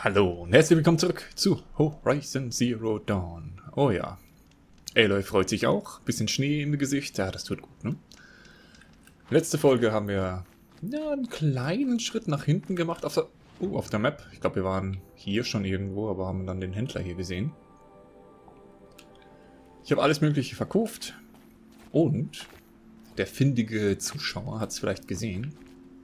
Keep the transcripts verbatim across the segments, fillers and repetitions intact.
Hallo und herzlich willkommen zurück zu Horizon Zero Dawn. Oh ja, Aloy freut sich auch. Bisschen Schnee im Gesicht, ja, das tut gut, ne? Letzte Folge haben wir ja, einen kleinen Schritt nach hinten gemacht auf der, uh, auf der Map. Ich glaube, wir waren hier schon irgendwo, aber haben dann den Händler hier gesehen. Ich habe alles Mögliche verkauft und der findige Zuschauer hat es vielleicht gesehen.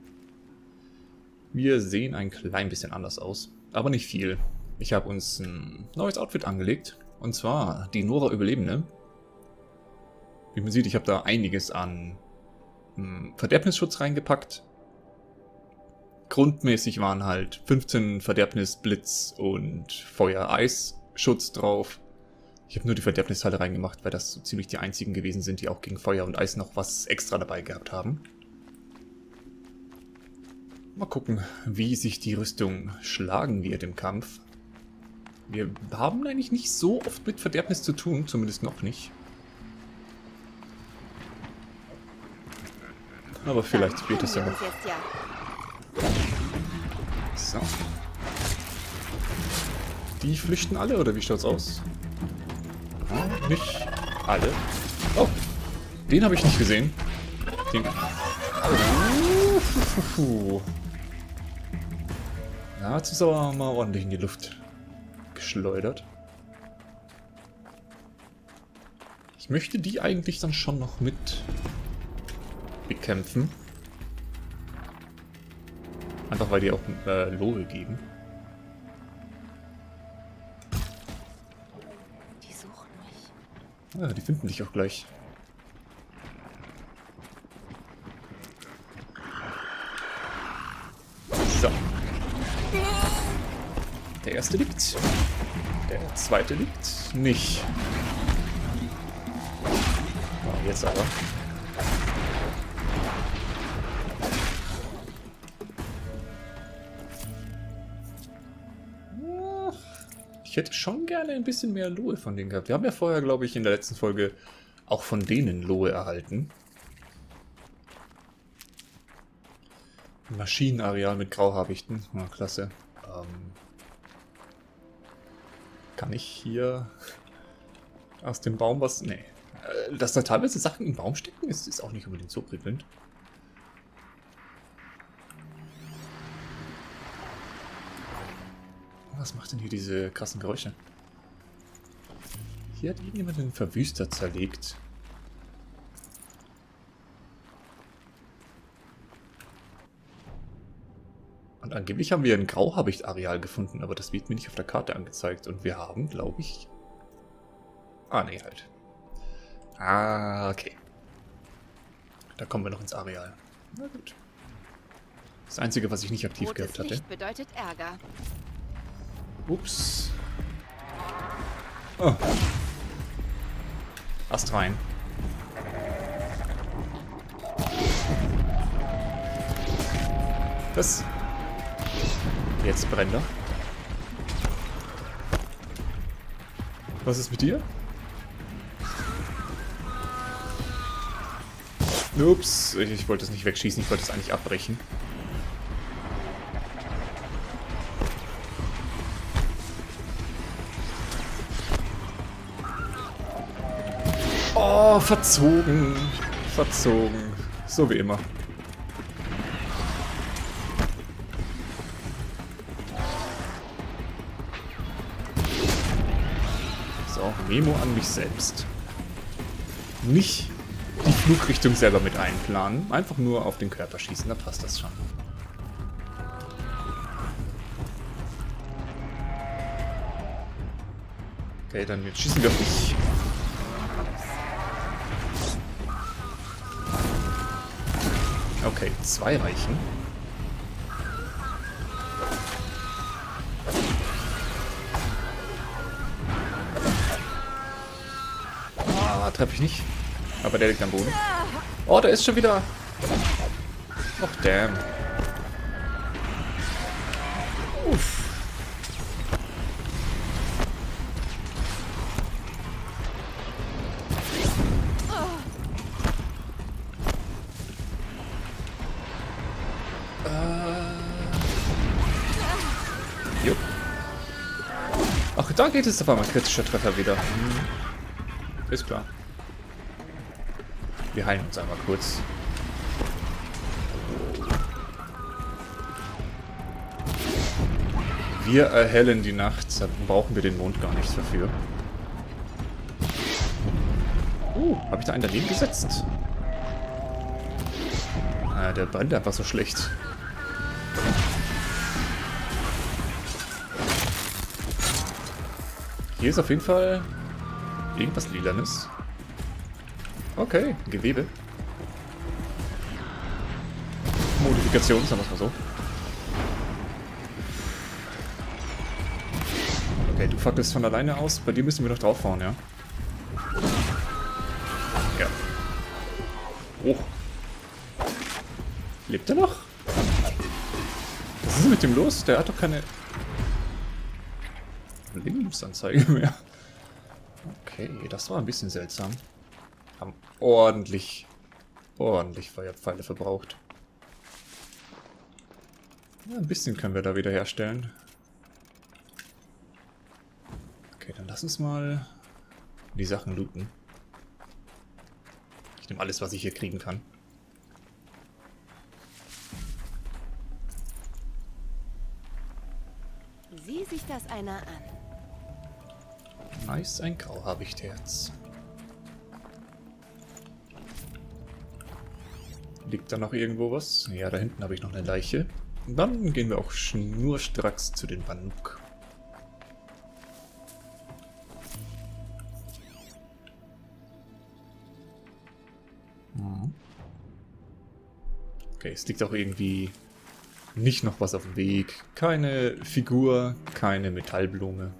Wir sehen ein klein bisschen anders aus. Aber nicht viel. Ich habe uns ein neues Outfit angelegt. Und zwar die Nora Überlebende. Wie man sieht, ich habe da einiges an hm, Verderbnisschutz reingepackt. Grundmäßig waren halt fünfzehn Verderbnis, Blitz und Feuer-Eis-Schutz drauf. Ich habe nur die Verderbnisteile reingemacht, weil das so ziemlich die einzigen gewesen sind, die auch gegen Feuer und Eis noch was extra dabei gehabt haben. Mal gucken, wie sich die Rüstung schlagen wird im Kampf. Wir haben eigentlich nicht so oft mit Verderbnis zu tun, zumindest noch nicht. Aber vielleicht wird es ja noch. So. Die flüchten alle, oder wie schaut's aus? Ja, nicht alle. Oh, den habe ich nicht gesehen. Den... Oh. Ja, jetzt ist aber mal ordentlich in die Luft geschleudert. Ich möchte die eigentlich dann schon noch mit bekämpfen. Einfach weil die auch äh, Lohe geben. Die suchen mich. Ah, die finden dich auch gleich. So. Der erste liegt. Der zweite liegt nicht. Oh, jetzt aber. Ich hätte schon gerne ein bisschen mehr Lohe von denen gehabt. Wir haben ja vorher, glaube ich, in der letzten Folge auch von denen Lohe erhalten. Maschinenareal mit Grauhabichten. Na, klasse. Ähm, kann ich hier aus dem Baum was... Nee. Dass da teilweise Sachen im Baum stecken, ist, ist auch nicht unbedingt so prickelnd. Was macht denn hier diese krassen Geräusche? Hier hat irgendjemand den Verwüster zerlegt. Und angeblich haben wir ein Grauhabicht-Areal gefunden, aber das wird mir nicht auf der Karte angezeigt. Und wir haben, glaube ich... Ah, nee, halt. Ah, okay. Da kommen wir noch ins Areal. Na gut. Das Einzige, was ich nicht aktiv Rotes gehabt hatte. Licht bedeutet Ärger. Ups. Oh. Ast rein. Das... Jetzt brennt er. Was ist mit dir? Ups, ich, ich wollte es nicht wegschießen, ich wollte es eigentlich abbrechen. Oh, verzogen. Verzogen. So wie immer. So, Memo an mich selbst. Nicht die Flugrichtung selber mit einplanen. Einfach nur auf den Körper schießen, da passt das schon. Okay, dann jetzt schießen wir auf dich. Okay, zwei reichen. Ah, treffe ich nicht. Aber der liegt am Boden. Oh, der ist schon wieder... Och, damn. Uff. Jupp. Ach, da geht es auf einmal kritischer Treffer wieder. Hm. Ist klar. Wir heilen uns einmal kurz. Wir erhellen die Nacht. Da brauchen wir den Mond gar nicht dafür. Uh, habe ich da einen daneben gesetzt? Ah, der Band einfach so schlecht. Hier ist auf jeden Fall irgendwas Lilanes. Okay, Gewebe. Modifikation, sagen wir es mal so. Okay, du fackelst von alleine aus. Bei dir müssen wir noch draufhauen, ja? Ja. Oh. Lebt er noch? Was ist denn mit dem los? Der hat doch keine Lebensanzeige mehr. Okay, das war ein bisschen seltsam. Haben ordentlich, ordentlich Feuerpfeile verbraucht. Ja, ein bisschen können wir da wieder herstellen. Okay, dann lass uns mal die Sachen looten. Ich nehme alles, was ich hier kriegen kann. Sieh sich das einer an. Nice, ein Grauhabichtherz. Liegt da noch irgendwo was? Ja, da hinten habe ich noch eine Leiche. Dann gehen wir auch schnurstracks zu den Banuk. Hm. Okay, es liegt auch irgendwie nicht noch was auf dem Weg. Keine Figur, keine Metallblume.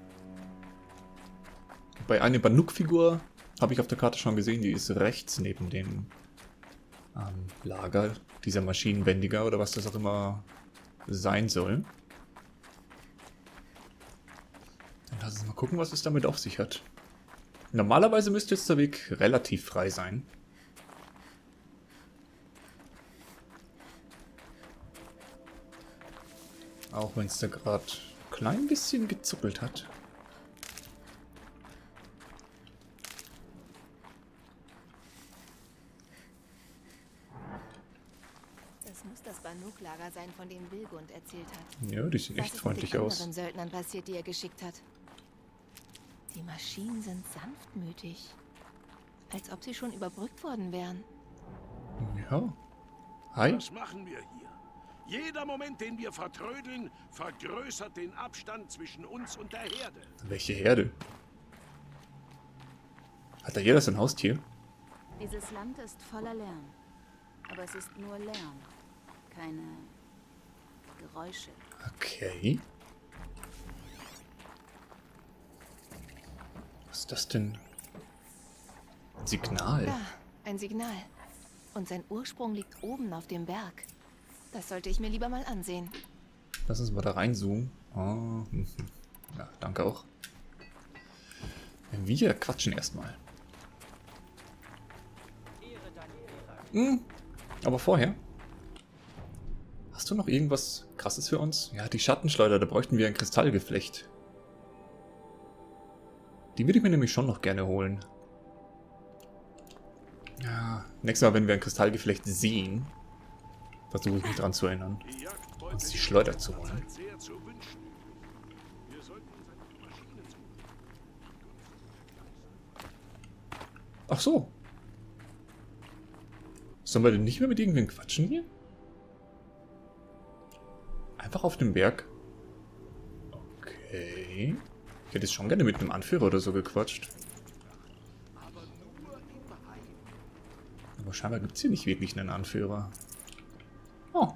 Bei einer Banuk-Figur habe ich auf der Karte schon gesehen, die ist rechts neben dem ähm, Lager dieser Maschinenbändiger oder was das auch immer sein soll. Dann lass uns mal gucken, was es damit auf sich hat. Normalerweise müsste jetzt der Weg relativ frei sein. Auch wenn es da gerade ein klein bisschen gezuppelt hat. Das muss das Banuk-Lager sein, von dem Wilgund erzählt hat. Ja, die sehen echt freundlich aus. Was ist mit den anderen Söldnern passiert, die er geschickt hat? Die Maschinen sind sanftmütig. Als ob sie schon überbrückt worden wären. Ja. Hi. Was machen wir hier? Jeder Moment, den wir vertrödeln, vergrößert den Abstand zwischen uns und der Herde. Welche Herde? Hat da jeder sein Haustier? Dieses Land ist voller Lärm. Aber es ist nur Lärm. Keine Geräusche. Okay. Was ist das denn? Ein Signal. Da, ein Signal. Und sein Ursprung liegt oben auf dem Berg. Das sollte ich mir lieber mal ansehen. Lass uns mal da reinzoomen. Oh, mhm. Ja, danke auch. Wir quatschen erstmal. Hm, aber vorher. Hast du noch irgendwas Krasses für uns? Ja, die Schattenschleuder, da bräuchten wir ein Kristallgeflecht. Die würde ich mir nämlich schon noch gerne holen. Ja, nächstes Mal, wenn wir ein Kristallgeflecht sehen, versuche ich mich daran zu erinnern, uns die Schleuder zu holen. Ach so. Sollen wir denn nicht mehr mit irgendwem quatschen hier? Einfach auf dem Berg? Okay. Ich hätte jetzt schon gerne mit einem Anführer oder so gequatscht. Aber scheinbar gibt es hier nicht wirklich einen Anführer. Oh.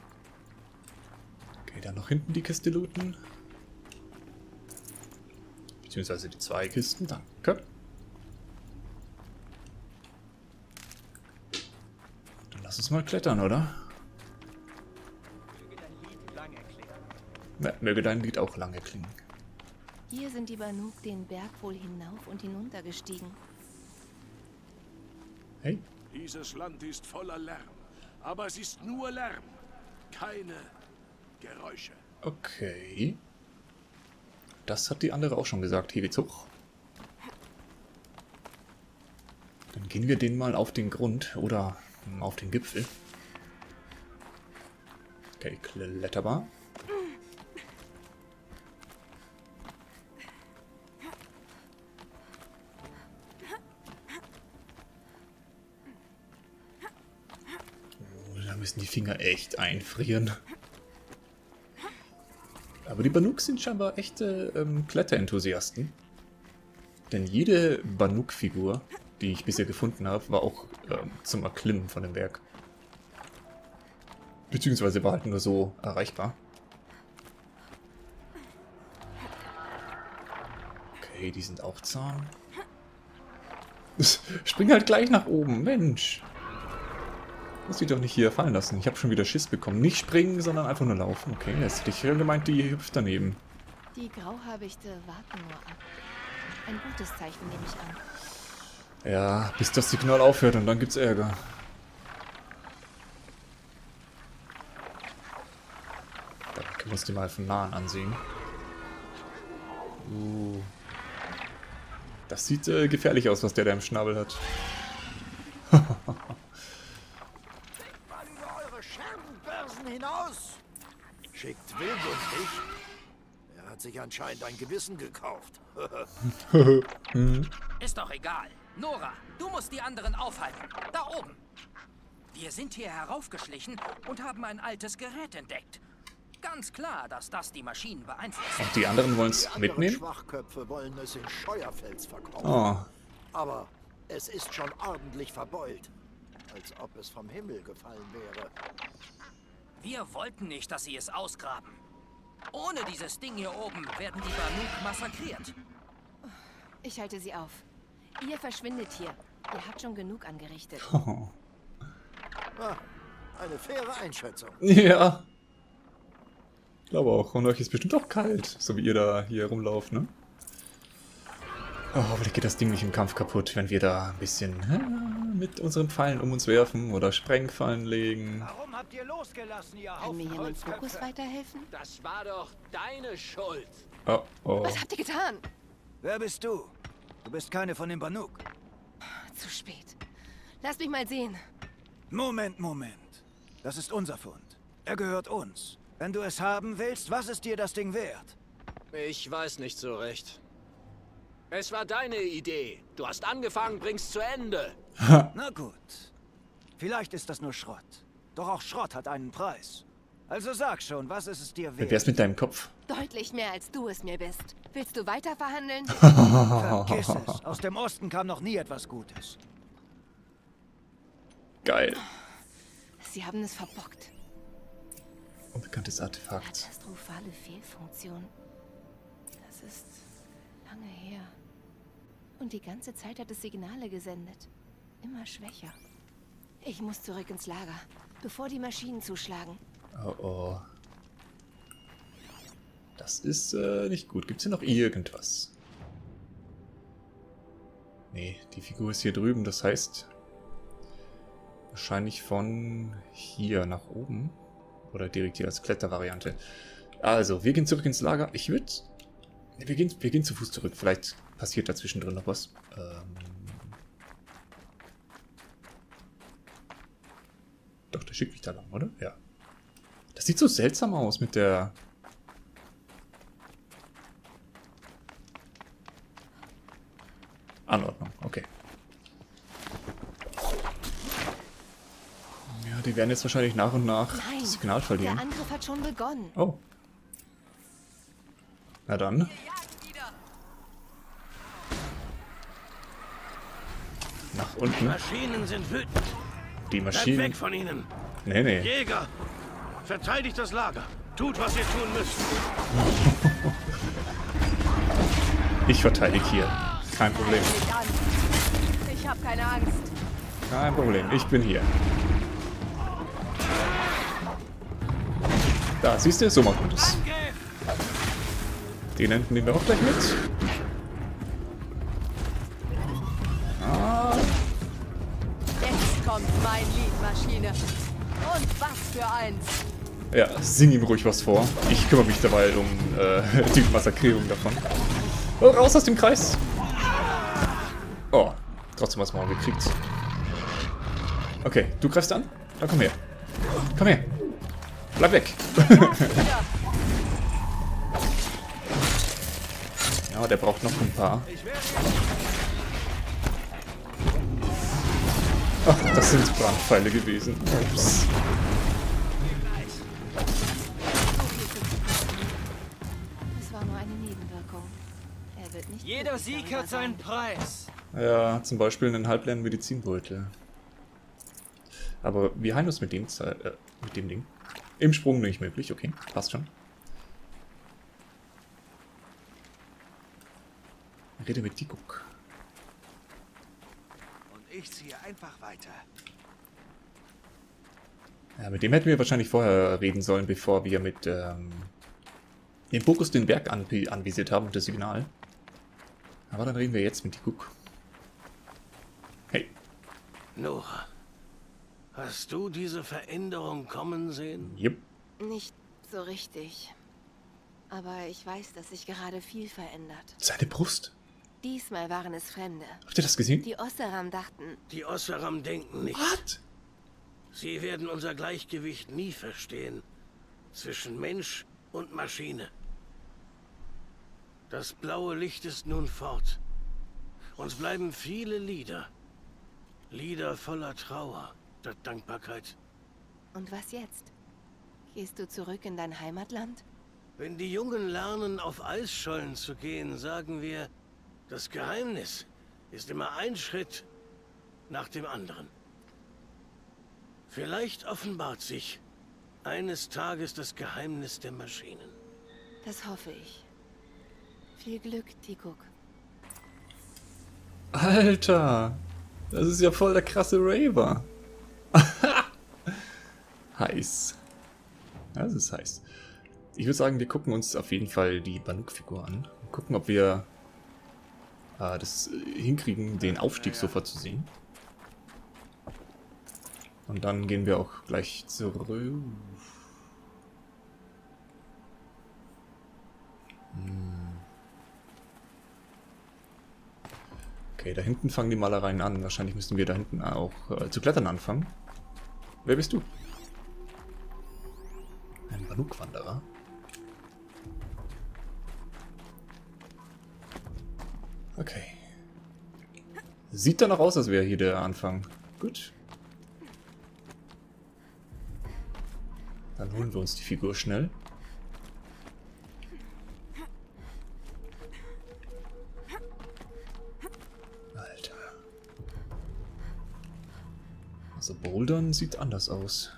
Okay, dann noch hinten die Kiste looten. Beziehungsweise die zwei Kisten, danke. Dann lass uns mal klettern, oder? Ja, möge dein Lied auch lange klingen. Hier sind die Banuk den Berg wohl hinauf und hinunter gestiegen. Hey. Dieses Land ist voller Lärm. Aber es ist nur Lärm. Keine Geräusche. Okay. das hat die andere auch schon gesagt. Hier geht's hoch. Dann gehen wir den mal auf den Grund oder auf den Gipfel. Okay, kletterbar. Oh, da müssen die Finger echt einfrieren. Aber die Banuk sind scheinbar echte ähm, Kletterenthusiasten. Denn jede Banuk-Figur, die ich bisher gefunden habe, war auch ähm, zum Erklimmen von dem Berg. Beziehungsweise war halt nur so erreichbar. Okay, die sind auch zahm. Spring halt gleich nach oben, Mensch. Muss die doch nicht hier fallen lassen. Ich habe schon wieder Schiss bekommen. Nicht springen, sondern einfach nur laufen. Okay, jetzt hätte ich gemeint, die hüpft daneben. Die Grauhabichte warten nur ab. Ein gutes Zeichen, nehme ich an. Ja, bis das Signal aufhört und dann gibt's Ärger. Da können wir uns die mal von nahen ansehen. Uh. Das sieht äh, gefährlich aus, was der da im Schnabel hat. Hinaus! Schickt Wild und ich. Er hat sich anscheinend ein Gewissen gekauft. Ist doch egal. Nora, du musst die anderen aufhalten. Da oben. Wir sind hier heraufgeschlichen und haben ein altes Gerät entdeckt. Ganz klar, dass das die Maschinen beeinflusst. Und die anderen wollen es Die anderen mitnehmen? Schwachköpfe wollen es in Scheuerfels verkaufen. Oh. Aber es ist schon ordentlich verbeult. Als ob es vom Himmel gefallen wäre. Wir wollten nicht, dass sie es ausgraben. Ohne dieses Ding hier oben werden die Banuk massakriert. Ich halte sie auf. Ihr verschwindet hier. Ihr habt schon genug angerichtet. Oh. Ah, eine faire Einschätzung. Ja. Ich glaube auch. Und euch ist bestimmt auch kalt, so wie ihr da hier rumlauft, ne? Oh, hoffentlich geht das Ding nicht im Kampf kaputt, wenn wir da ein bisschen äh, mit unseren Pfeilen um uns werfen oder Sprengfallen legen. Warum habt ihr losgelassen, ihr Kann mir Haufen jemand Fokus Holzköpfe? weiterhelfen? Das war doch deine Schuld. Oh, oh. Was habt ihr getan? Wer bist du? Du bist keine von den Banuk. Zu spät. Lasst mich mal sehen. Moment, Moment. Das ist unser Fund. Er gehört uns. Wenn du es haben willst, was ist dir das Ding wert? Ich weiß nicht so recht. Es war deine Idee. Du hast angefangen, bringst zu Ende. Na gut. Vielleicht ist das nur Schrott. Doch auch Schrott hat einen Preis. Also sag schon, was ist es dir Wie wert? wär's mit deinem Kopf? Deutlich mehr, als du es mir bist. Willst du weiter verhandeln? Vergiss es. Aus dem Osten kam noch nie etwas Gutes. Geil. Sie haben es verbockt. Unbekanntes Artefakt. Katastrophale Fehlfunktion. Das ist lange her. Und die ganze Zeit hat es Signale gesendet. Immer schwächer. Ich muss zurück ins Lager, bevor die Maschinen zuschlagen. Oh oh. Das ist äh, nicht gut. Gibt's hier noch irgendwas? Nee, die Figur ist hier drüben. Das heißt, wahrscheinlich von hier nach oben. Oder direkt hier als Klettervariante. Also, wir gehen zurück ins Lager. Ich würde... Wir gehen, wir gehen zu Fuß zurück. Vielleicht passiert da zwischendrin noch was. Ähm... Doch, der schickt mich da lang, oder? Ja. Das sieht so seltsam aus mit der... Anordnung, okay. Ja, die werden jetzt wahrscheinlich nach und nach Nein, das Signal verlieren. der Angriff hat schon begonnen. Oh. Na dann. Nach Die unten. Maschinen sind wütend. Die Bleibt Maschinen... weg von ihnen. Nee, nee. Jäger, verteidigt das Lager. Tut, was ihr tun müsst. Ich verteidige hier. Kein Problem. Nicht an. Ich habe keine Angst. Kein Problem. Ich bin hier. Da, siehst du? So macht man das. Den enden nehmen wir auch gleich mit. Ah, Jetzt kommt mein Lied, Maschine. Und was für eins. Ja, sing ihm ruhig was vor. Ich kümmere mich dabei um äh, die Massakrierung davon. Oh, raus aus dem Kreis! Oh, trotzdem was mal gekriegt. Okay, du greifst an? Dann komm her. Komm her. Bleib weg. Ja, der braucht noch ein paar. Ach, das sind Brandpfeile gewesen. Ups. Es war nur eine Nebenwirkung. Er wird nicht Jeder glücklich Sieg darüber hat seinen sein. Preis. Ja, zum Beispiel einen halbleeren Medizinbeutel. Aber wir heilen uns mit dem, äh, mit dem Ding. Im Sprung nicht möglich, okay, passt schon. Rede mit Tikuk. Und ich ziehe einfach weiter. Ja, mit dem hätten wir wahrscheinlich vorher reden sollen, bevor wir mit ähm, dem Fokus den Berg anvi anvisiert haben und das Signal. Aber dann reden wir jetzt mit Tikuk. Hey. Nora, hast du diese Veränderung kommen sehen? Yep. Nicht so richtig. Aber ich weiß, dass sich gerade viel verändert. Seine Brust. Diesmal waren es Fremde. Habt ihr das gesehen? Die Osseram dachten, Die Osseram denken nicht. What? Sie werden unser Gleichgewicht nie verstehen. Zwischen Mensch und Maschine. Das blaue Licht ist nun fort. Uns bleiben viele Lieder. Lieder voller Trauer statt Dankbarkeit. und was jetzt? Gehst du zurück in dein Heimatland? Wenn die Jungen lernen, auf Eisschollen zu gehen, sagen wir, das Geheimnis ist immer ein Schritt nach dem anderen. Vielleicht offenbart sich eines Tages das Geheimnis der Maschinen. Das hoffe ich. Viel Glück, Tikuk. Alter, das ist ja voll der krasse Raver. Heiß. Das ist heiß. Ich würde sagen, wir gucken uns auf jeden Fall die Banuk-Figur an. Gucken, ob wir äh, das hinkriegen, den Aufstieg sofort zu sehen. Und dann gehen wir auch gleich zurück. Hm. Okay, da hinten fangen die Malereien an. Wahrscheinlich müssen wir da hinten auch äh, zu klettern anfangen. Wer bist du? Ein Banuk-Wanderer. Okay. Sieht danach aus, als wäre hier der Anfang. Gut. Dann holen wir uns die Figur schnell. Alter. Also Bouldern sieht anders aus.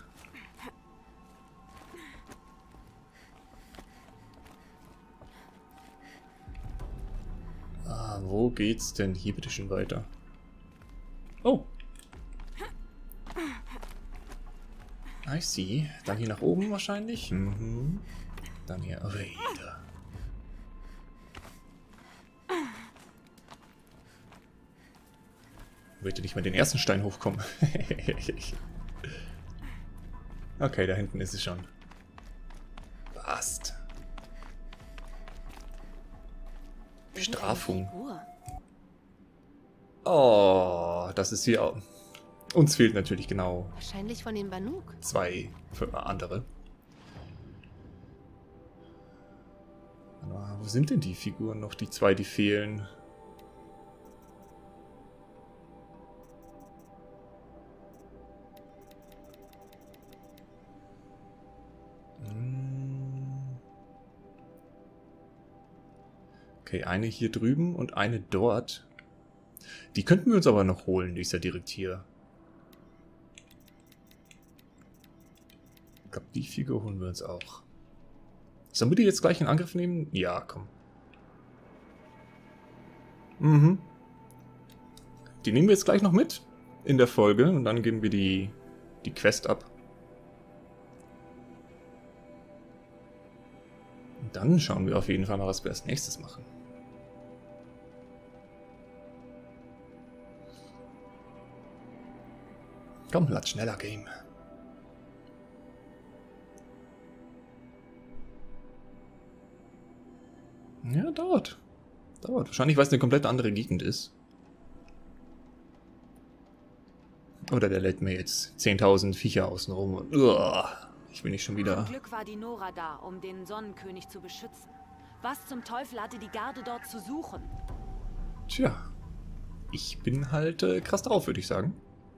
Ah, wo geht's denn hier bitte schon weiter? Oh. I see. Dann hier nach oben wahrscheinlich. Mhm. Dann hier wieder. Bitte nicht mal den ersten Stein hochkommen. Okay, da hinten ist es schon. Passt. Bestrafung. Oh, das ist hier auch. Uns fehlt natürlich genau Wahrscheinlich von den Banuk. zwei für andere. Aber wo sind denn die Figuren noch? Die zwei, die fehlen. Okay, eine hier drüben und eine dort. Die könnten wir uns aber noch holen, die ist ja direkt hier. Ich glaube, die Figur holen wir uns auch. Sollen wir die jetzt gleich in Angriff nehmen? Ja, komm. Mhm. Die nehmen wir jetzt gleich noch mit in der Folge und dann geben wir die, die Quest ab. Und dann schauen wir auf jeden Fall mal, was wir als nächstes machen. Komm, lass schneller Game. Ja, dauert. Dauert. Wahrscheinlich, weil es eine komplett andere Gegend ist. Oder der lädt mir jetzt zehntausend Viecher außenrum. Und, uah, ich will nicht schon wieder... Zum Glück war die Nora da, um den Sonnenkönig zu beschützen. Was zum Teufel hatte die Garde dort zu suchen? Tja. Ich bin halt äh, krass drauf, würde ich sagen.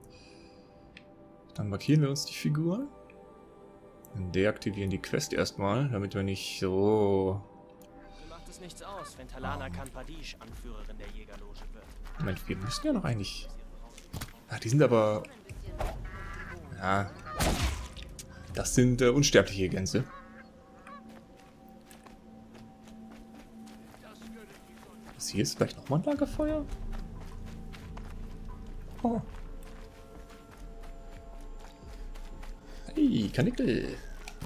Dann markieren wir uns die Figur. Dann deaktivieren die Quest erstmal, damit wir nicht so... Mir macht es nichts aus, wenn Talana Kanpadish Anführerin der Jägerloge wird. Moment, wir müssen ja noch eigentlich... Ach, die sind aber... Ja... Das sind äh, unsterbliche Gänse. Was hier ist? Vielleicht nochmal ein Lagerfeuer? Oh. Hey, Kanickel.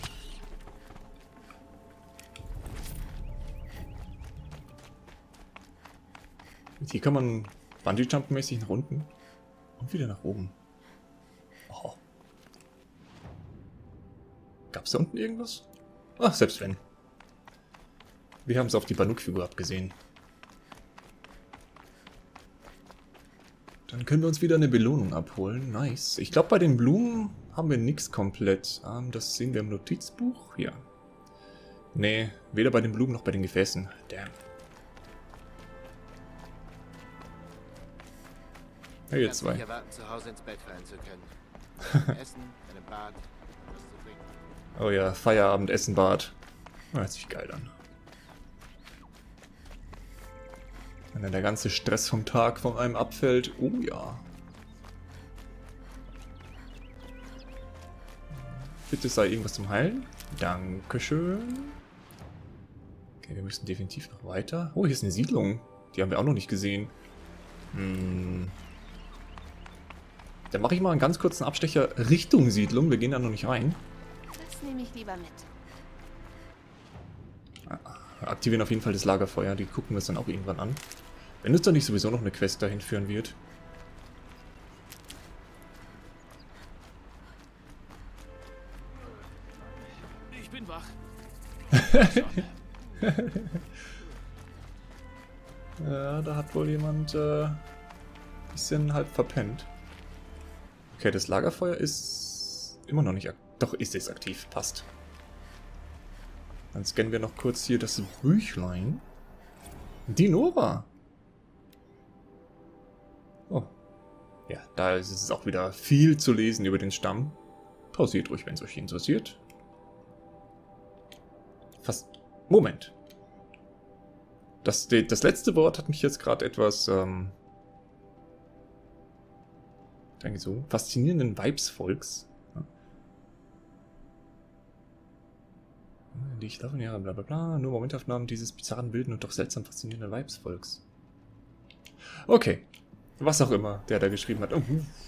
Und hier kann man Bungee-Jump-mäßig nach unten und wieder nach oben. Oh. Gab's da unten irgendwas? Ach, selbst wenn. Wir haben es auf die Banuk-Figur abgesehen. Dann können wir uns wieder eine Belohnung abholen. Nice. Ich glaube, bei den Blumen haben wir nichts komplett. Ähm, das sehen wir im Notizbuch. Ja. Nee, weder bei den Blumen noch bei den Gefäßen. Damn. Hey, ihr zwei. Erwarten, zu Hause ins Bett fallen zu können. Essen, einem Bad, was zu trinken. Oh ja, Feierabend, Essen, Bad. Hört sich geil an. Wenn dann der ganze Stress vom Tag von einem abfällt. Oh ja. Bitte sei irgendwas zum Heilen. Dankeschön. Okay, wir müssen definitiv noch weiter. Oh, hier ist eine Siedlung. Die haben wir auch noch nicht gesehen. Hm. Dann mache ich mal einen ganz kurzen Abstecher Richtung Siedlung. Wir gehen da noch nicht rein. Das nehme ich lieber mit. Aktivieren auf jeden Fall das Lagerfeuer. Die gucken wir uns dann auch irgendwann an. Wenn uns doch nicht sowieso noch eine Quest dahin führen wird. Ich bin wach. Ja, da hat wohl jemand äh, ein bisschen halb verpennt. Okay, das Lagerfeuer ist immer noch nicht aktiv. Doch, ist es aktiv. Passt. Dann scannen wir noch kurz hier das Büchlein. Die Nora. Oh. Ja, da ist es auch wieder viel zu lesen über den Stamm. Pausiert ruhig, wenn es euch interessiert. Fast... Moment. Das, das letzte Wort hat mich jetzt gerade etwas... Ähm, danke so. Faszinierenden Weibsvolks. Die ich laufen, ja, bla bla bla. Nur Momentaufnahmen dieses bizarren, wilden und doch seltsam faszinierenden Weibsvolks. Okay. Was auch immer der da geschrieben hat. Oh.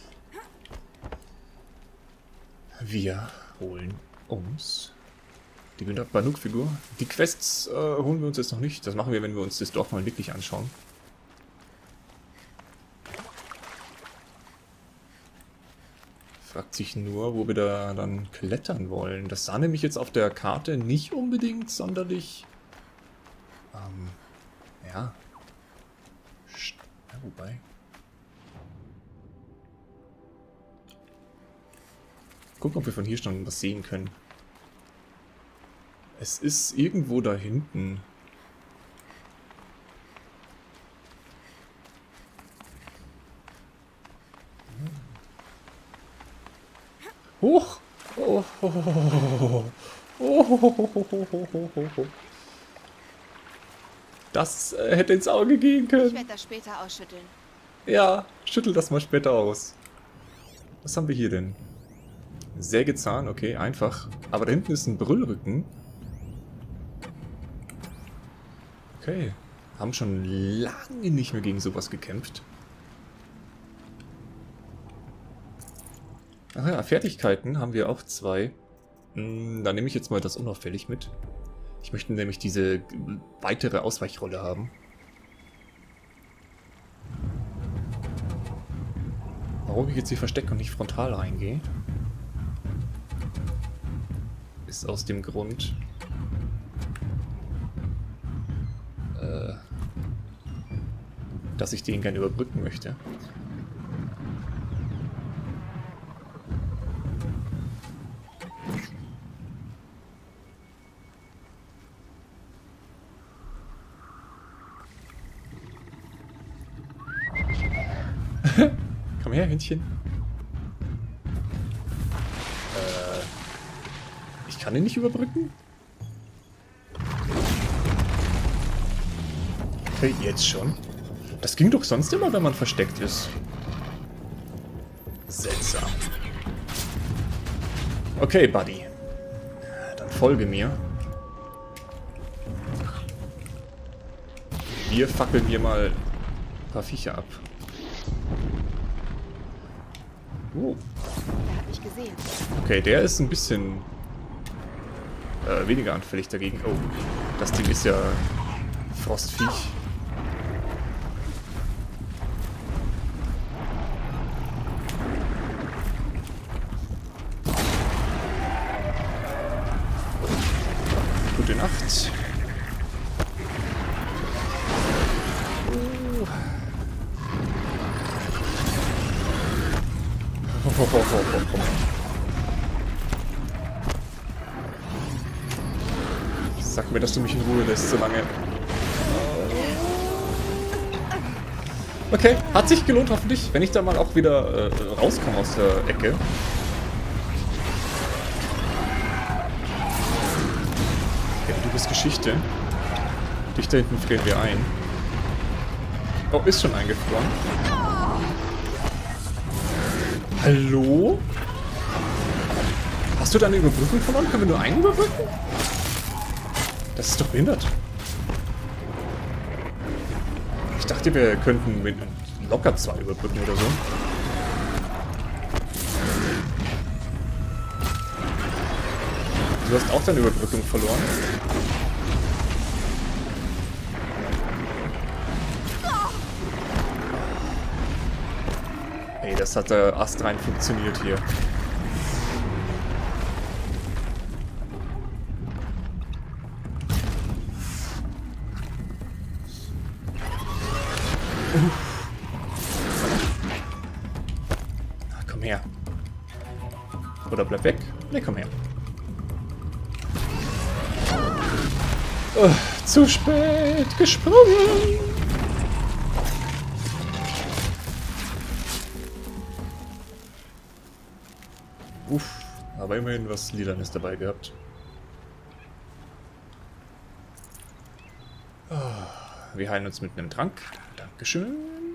Wir holen uns die Banuk-Figur. Die Quests äh, holen wir uns jetzt noch nicht. Das machen wir, wenn wir uns das Dorf mal wirklich anschauen. Fragt sich nur, wo wir da dann klettern wollen. Das sah nämlich jetzt auf der Karte nicht unbedingt sonderlich... Ähm, ja. Ja, wobei... Gucken, ob wir von hier schon was sehen können. Es ist irgendwo da hinten. Hoch! Oh, oh, oh, oh, oh, oh. Das äh, hätte ins Auge gehen können. Ich werde das später ausschütteln. Ja, schüttel das mal später aus. Was haben wir hier denn? Sägezahn, okay, einfach. Aber da hinten ist ein Brüllrücken. Okay. Haben schon lange nicht mehr gegen sowas gekämpft. Ach ja, Fertigkeiten haben wir auch zwei. Hm, da nehme ich jetzt mal das unauffällig mit. Ich möchte nämlich diese weitere Ausweichrolle haben. Warum ich jetzt hier verstecke und nicht frontal reingehe, ist aus dem Grund, dass ich den gerne überbrücken möchte. Komm her, Hündchen. Äh, ich kann ihn nicht überbrücken? Okay, jetzt schon. Das ging doch sonst immer, wenn man versteckt ist. Seltsam. Okay, Buddy. Dann folge mir. Wir fackeln hier mal ein paar Viecher ab. Oh. Okay, der ist ein bisschen äh, weniger anfällig dagegen. Oh, das Ding ist ja Frostviech. Gute Nacht. Oh. Oh, oh, oh, oh, oh. Sag mir, dass du mich in Ruhe lässt, so lange. Okay, hat sich gelohnt hoffentlich, wenn ich da mal auch wieder äh, rauskomme aus der Ecke. Okay, du bist Geschichte. Dich da hinten frieren wir ein. Oh, ist schon eingefroren. Hallo? Hast du deine Überbrückung verloren? Können wir nur einen überbrücken? Das ist doch behindert. Ich dachte, wir könnten mit locker zwei überbrücken oder so. Du hast auch deine Überbrückung verloren. Ey, das hat der Ast rein funktioniert hier. Komm her. Oder bleib weg. Ne, komm her. Oh, zu spät gesprungen. Uff, aber immerhin was Lilanes dabei gehabt. Oh, wir heilen uns mit einem Trank. Dankeschön.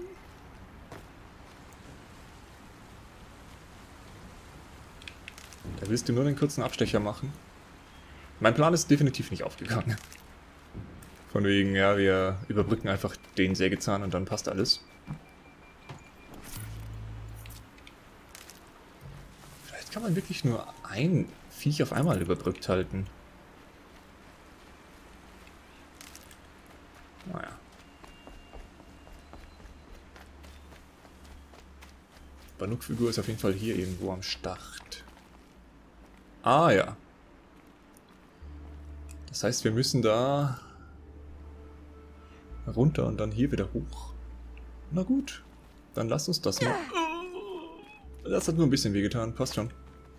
Da willst du nur den kurzen Abstecher machen. Mein Plan ist definitiv nicht aufgegangen. Von wegen, ja, wir überbrücken einfach den Sägezahn und dann passt alles. Vielleicht kann man wirklich nur ein Viech auf einmal überbrückt halten. Naja. Banuk-Figur ist auf jeden Fall hier irgendwo am Start. Ah ja. Das heißt, wir müssen da runter und dann hier wieder hoch. Na gut, dann lass uns das mal. Das hat nur ein bisschen wehgetan, passt schon.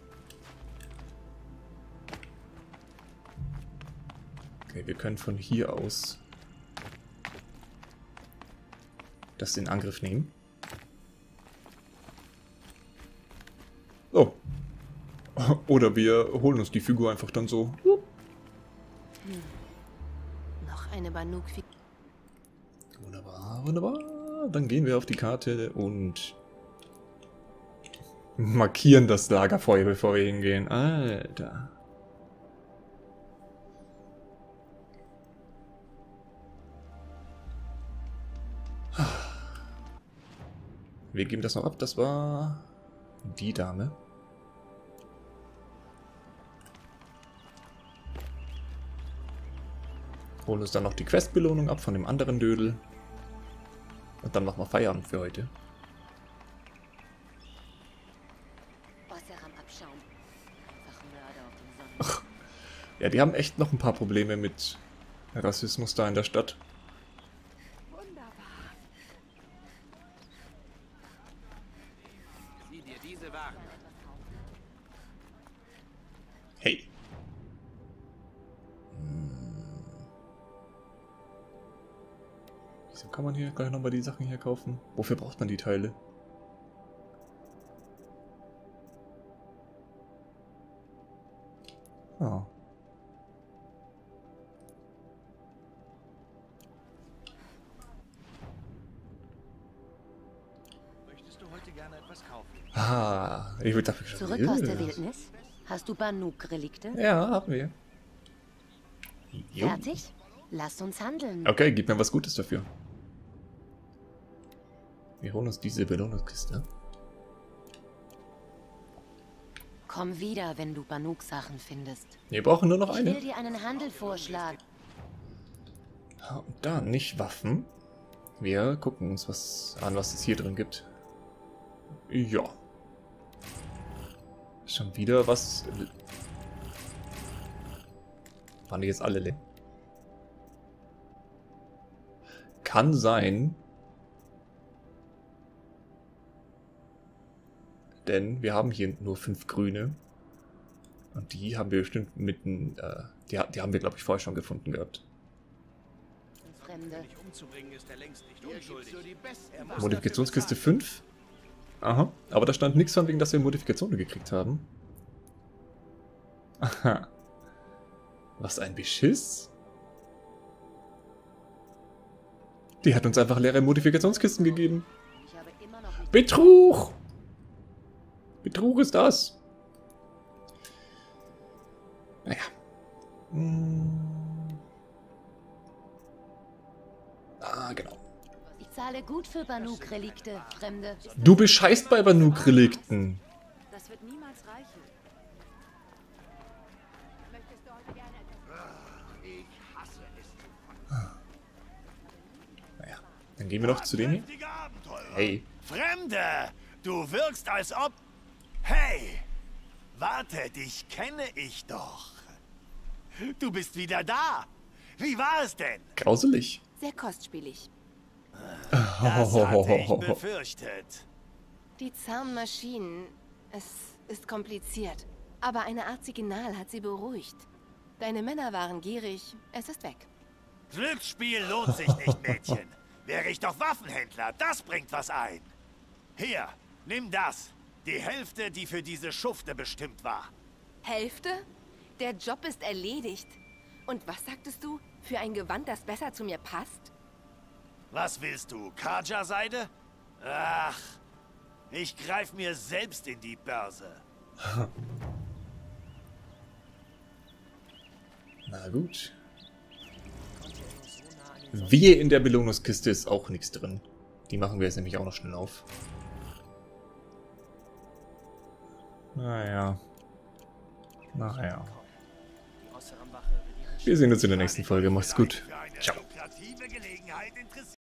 Okay, wir können von hier aus das in Angriff nehmen. Oh. Oder wir holen uns die Figur einfach dann so. Hm. Noch eine Banuk-Figur. Wunderbar, wunderbar. Dann gehen wir auf die Karte und markieren das Lagerfeuer, bevor wir hingehen. Alter. Wir geben das noch ab. Das war die Dame. Holen uns dann noch die Questbelohnung ab von dem anderen Dödel. Und dann machen wir Feierabend für heute. Ach, ja, die haben echt noch ein paar Probleme mit Rassismus da in der Stadt. Wieso kann man hier gleich nochmal die Sachen hier kaufen? Wofür braucht man die Teile? Ah. Möchtest du heute gerne etwas kaufen? Ah, ich würde dafür schon. Zurück aus der Wildnis? Hast du Banuk-Relikte? Ja, haben wir. Jo. Fertig? Lass uns handeln. Okay, gib mir was Gutes dafür. Wir holen uns diese Belohnungskiste. Komm wieder, wenn du Banuk-Sachen findest. Wir brauchen nur noch Ich eine. will dir einen Handel vorschlagen. Und dann nicht Waffen. Wir gucken uns was an, was es hier drin gibt. Ja. Schon wieder was. Waren die jetzt alle leer? Kann sein. Denn wir haben hier nur fünf grüne. Und die haben wir bestimmt mitten. Äh, die, die haben wir, glaube ich, vorher schon gefunden gehabt. Fremde. Umzubringen ist er längst nicht unschuldig. Modifikationskiste fünf. Aha. Aber da stand nichts von wegen, dass wir Modifikationen gekriegt haben. Aha. Was ein Beschiss. Die hat uns einfach leere Modifikationskisten gegeben. Ich habe immer noch nicht Betrug! Betrug ist das. Naja. Hm. Ah, genau. Ich zahle gut für Banuk-Relikte, Fremde. Du bescheißt bei Banuk-Relikten. Das wird niemals reichen. Naja, dann gehen wir doch zu denen hier. Hey. Fremde, du wirkst als ob... Hey, warte, dich kenne ich doch. Du bist wieder da. Wie war es denn? Grauselig. Sehr kostspielig. Das hatte ich befürchtet. Die Zahnmaschinen. Es ist kompliziert. Aber eine Art Signal hat sie beruhigt. Deine Männer waren gierig. Es ist weg. Glücksspiel lohnt sich nicht, Mädchen. Wäre ich doch Waffenhändler, das bringt was ein. Hier, nimm das. Die Hälfte, die für diese Schufte bestimmt war. Hälfte? Der Job ist erledigt. Und was sagtest du? Für ein Gewand, das besser zu mir passt? Was willst du, Kaja-Seide? Ach, ich greif mir selbst in die Börse. Na gut. Wehe, in der Belohnungskiste ist auch nichts drin. Die machen wir jetzt nämlich auch noch schnell auf. Naja. Naja. Wir sehen uns in der nächsten Folge. Macht's gut. Ciao.